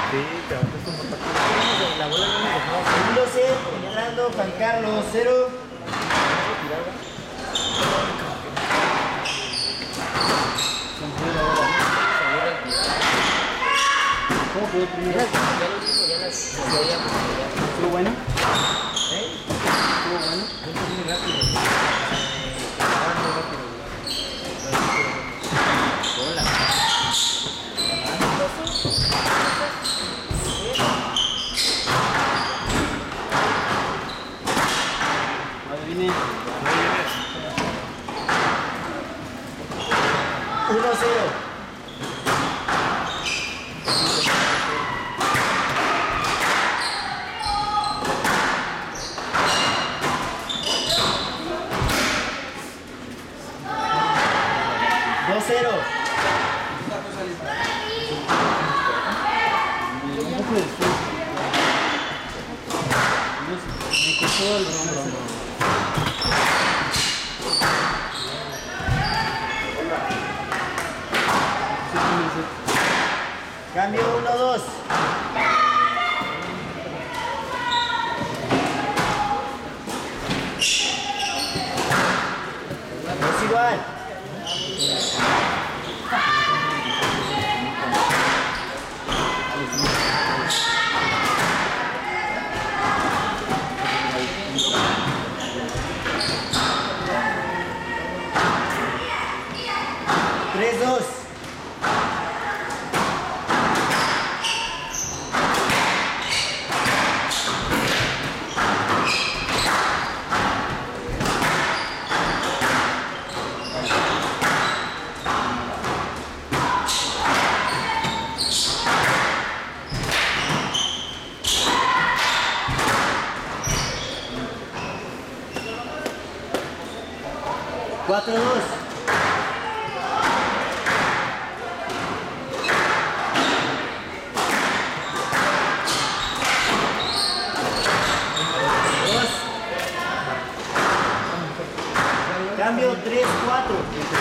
Sí, te avanzas como partido. La bola no me dejaba. Segundo set, ganando Juan Carlos 0. ¿Cómo quedó primero? ¿Estuvo bueno? ¿Estuvo bueno? Muy rápido. Muy rápido. Hola. Adivine. 1-0. Un poco de esfuerzo. Me costó el hombro. Cambio 1-2. Es igual. Tres, dos. Cuatro, dos. Cambio 3-4.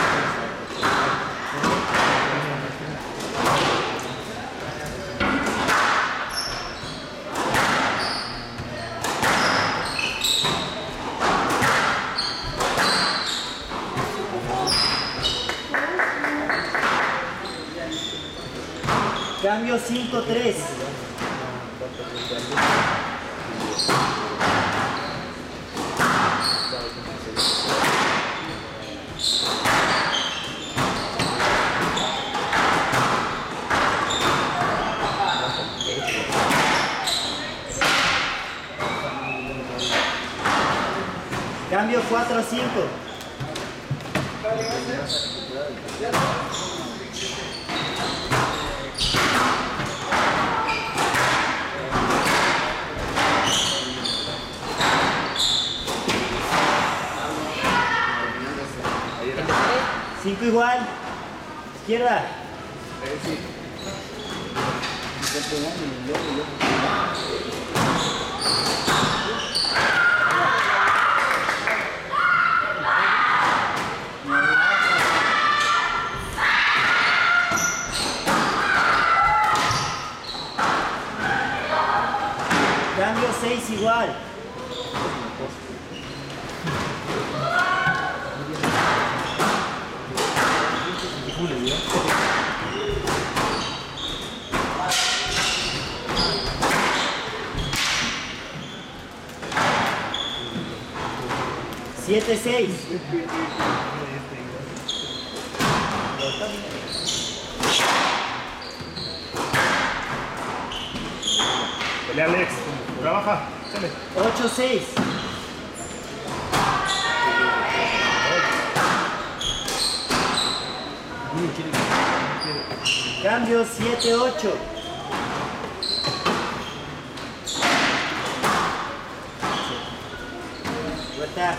Cambio 5-3. Cambio 4-5. Cinco igual. Izquierda. Cambio 6 igual. Siete, seis. Pelea Alex. Trabaja. Sale. 8-6. Cambio 7-8. Vuelta.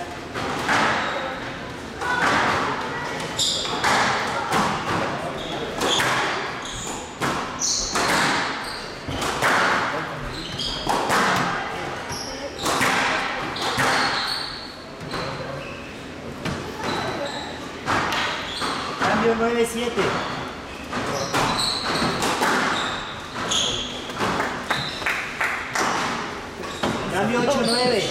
Cambio 9-7. Cambio 8-9.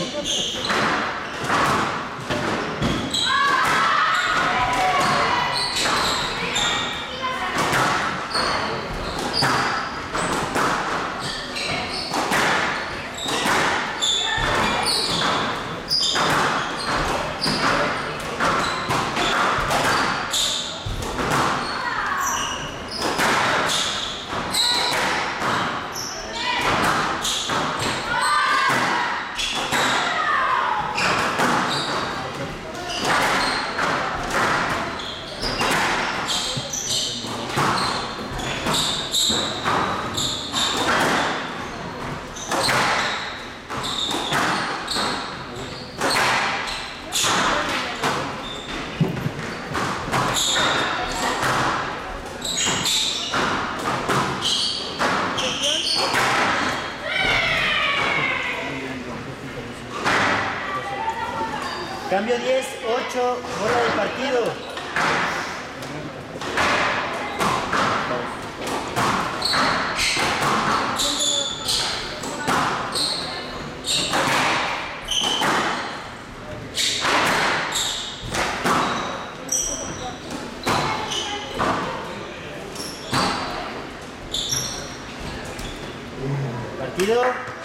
Cambio 10-8, bola de partido. Partido.